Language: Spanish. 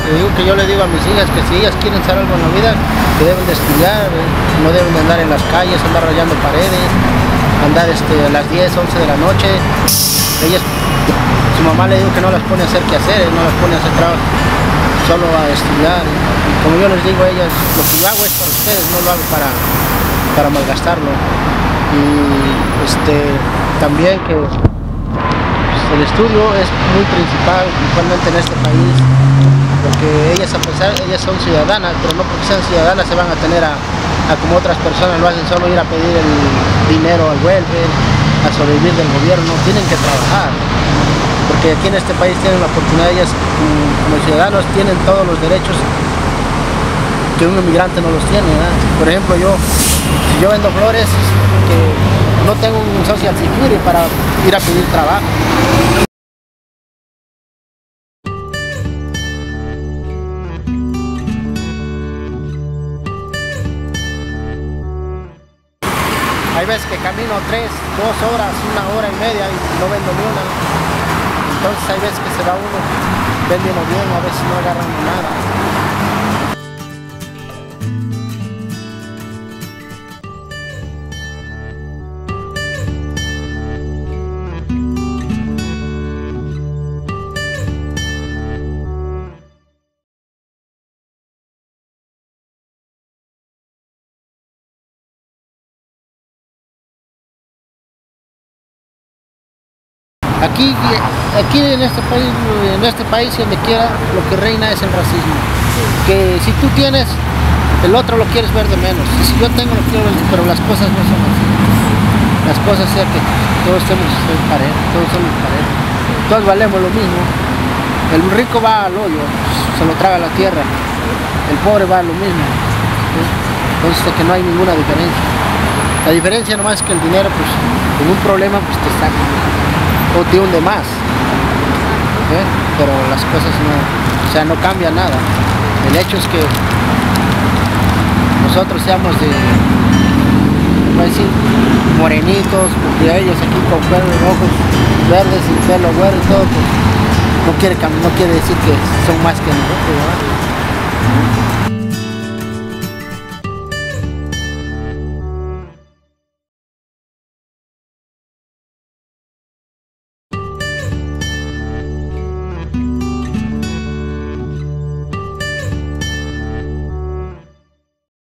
yo le digo a mis hijas que si ellas quieren hacer algo en la vida, que deben de estudiar, no deben de andar en las calles, andar rayando paredes, andar a las 10, 11 de la noche. Ellas, su mamá le dijo que no las pone a hacer quehaceres, no las pone a hacer trabajo, solo a estudiar. Y como yo les digo a ellas, lo que yo hago es para ustedes, no lo hago para malgastarlo. Y también que el estudio es muy principal, principalmente en este país, porque ellas, a pesar, ellas son ciudadanas, pero no porque sean ciudadanas se van a tener a como otras personas lo hacen, solo ir a pedir el dinero al welfare, a sobrevivir del gobierno. Tienen que trabajar, porque aquí en este país tienen la oportunidad, ellas como ciudadanos tienen todos los derechos que un inmigrante no los tiene, ¿verdad? Por ejemplo, si yo vendo flores, que no tengo un social security para ir a pedir trabajo. Hay veces que camino 3, 2 horas, 1 hora y media y no vendo ni una. Entonces hay veces que se va uno vendiendo bien, a veces no agarran nada. Aquí en este país, donde quiera, lo que reina es el racismo. Que si tú tienes, el otro lo quieres ver de menos. Y si yo tengo, lo quiero ver, pero las cosas no son así. Las cosas es que todos somos parejos, todos valemos lo mismo. El rico va al hoyo, se lo traga la tierra. El pobre va a lo mismo. ¿Sí? Entonces que no hay ninguna diferencia. La diferencia nomás es que el dinero, pues, en un problema, pues te saca. O te hunde más, pero las cosas no cambia nada. El hecho es que nosotros seamos morenitos, porque ellos aquí con ojos verdes y pelo verde y todo, pues, no quiere decir que son más que nosotros, ¿verdad?